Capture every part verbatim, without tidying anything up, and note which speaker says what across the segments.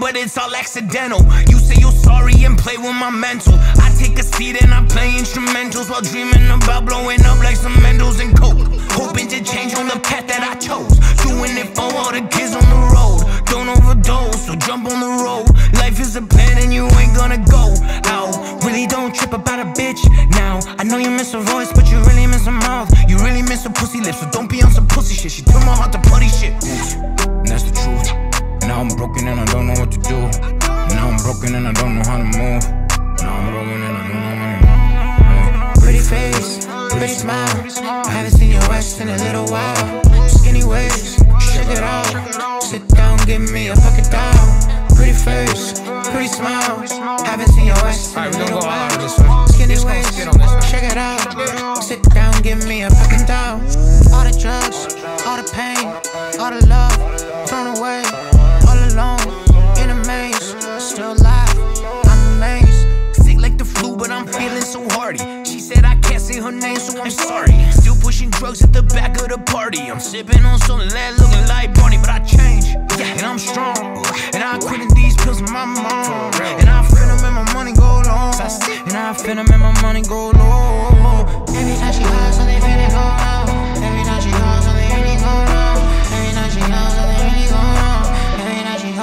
Speaker 1: but it's all accidental. You say you're sorry and play with my mental. I take a seat and I play instrumentals while dreaming about blowing up like some Mendos and Coke. Hoping to change on the path that I chose, doing it for all the kids on the road. Don't overdose, so jump on the road. Life is a plan and you ain't gonna go out. Really don't trip about a bitch now. I know you miss her voice, but you really miss her mouth. You really miss her pussy lips, so don't be on some pussy shit. She took my heart to putty shit, and that's the truth. Now I'm broken and I don't know what to do. Now I'm broken and I don't know how to move. Now I'm broken and I don't know how to move.
Speaker 2: Pretty face, pretty smile. I haven't seen your ass in a little while. Skinny waist, shake it out. Sit down, give me a pocket down. Pretty face, pretty smile. Haven't seen your ass in a little while. Skinny waist, check it out. Sit down, give me a fucking down. All the drugs, all the pain, all the love thrown away. All alone, in a maze, still alive, I'm amazed.
Speaker 1: Sick like the flu, but I'm feeling so hardy. She said I can't say her name, so I'm sorry. Still pushing drugs at the back of the party. I'm sipping on some lead, looking like Barney, but I changed, and I'm strong. And I quit in these pills with my mom. And I feel them and my money go low. And I feel them and my money go low.
Speaker 2: Every time she calls, so they feel it go low. Every time she calls, so they really go low. Every time she calls, so they really go low. Every time she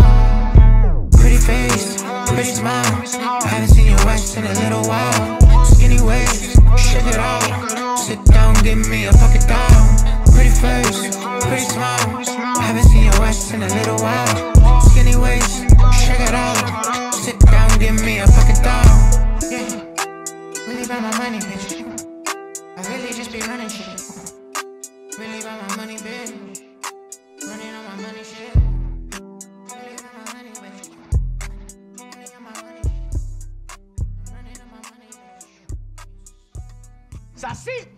Speaker 2: calls. Pretty face, pretty smile. Haven't seen your ass in a little while. Skinny waist, shake it out. Sit down, give me a pocket down. Pretty face, pretty smile. Haven't seen your ass in a little while. Skinny waist, shake it out. Sit down, give me a pocket down. Yeah, really about my money, bitch. I really just be running shit. Really about my money, bitch. Running on my money shit. Really about my money, bitch. Running on my money shit. Running on my money, bitch.
Speaker 1: Saci!